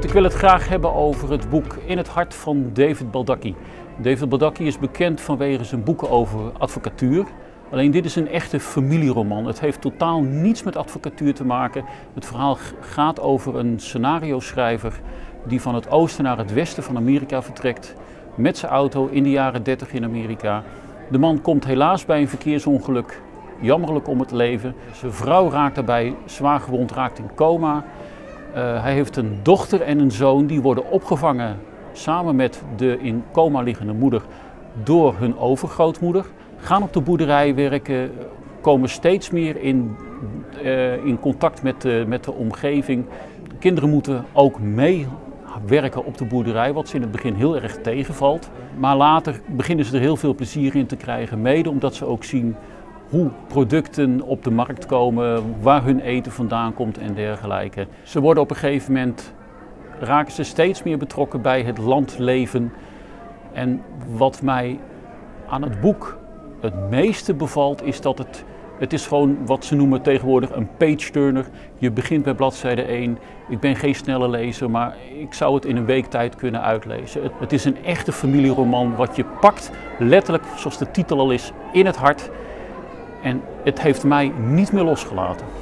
Goed, ik wil het graag hebben over het boek In het hart van David Baldacci. David Baldacci is bekend vanwege zijn boeken over advocatuur. Alleen dit is een echte familieroman. Het heeft totaal niets met advocatuur te maken. Het verhaal gaat over een scenario-schrijver die van het oosten naar het westen van Amerika vertrekt. Met zijn auto in de jaren 30 in Amerika. De man komt helaas bij een verkeersongeluk jammerlijk om het leven. Zijn vrouw raakt daarbij zwaar gewond, raakt in coma. Hij heeft een dochter en een zoon die worden opgevangen samen met de in coma liggende moeder door hun overgrootmoeder. Gaan op de boerderij werken, komen steeds meer in contact met de omgeving. Kinderen moeten ook meewerken op de boerderij, wat ze in het begin heel erg tegenvalt. Maar later beginnen ze er heel veel plezier in te krijgen, mede omdat ze ook zien hoe producten op de markt komen, waar hun eten vandaan komt en dergelijke. Ze worden op een gegeven moment, raken ze steeds meer betrokken bij het landleven. En wat mij aan het boek het meeste bevalt is dat het is gewoon wat ze noemen tegenwoordig een page-turner. Je begint bij bladzijde 1. Ik ben geen snelle lezer, maar ik zou het in een week tijd kunnen uitlezen. Het is een echte familieroman wat je pakt, letterlijk zoals de titel al is, in het hart. En het heeft mij niet meer losgelaten.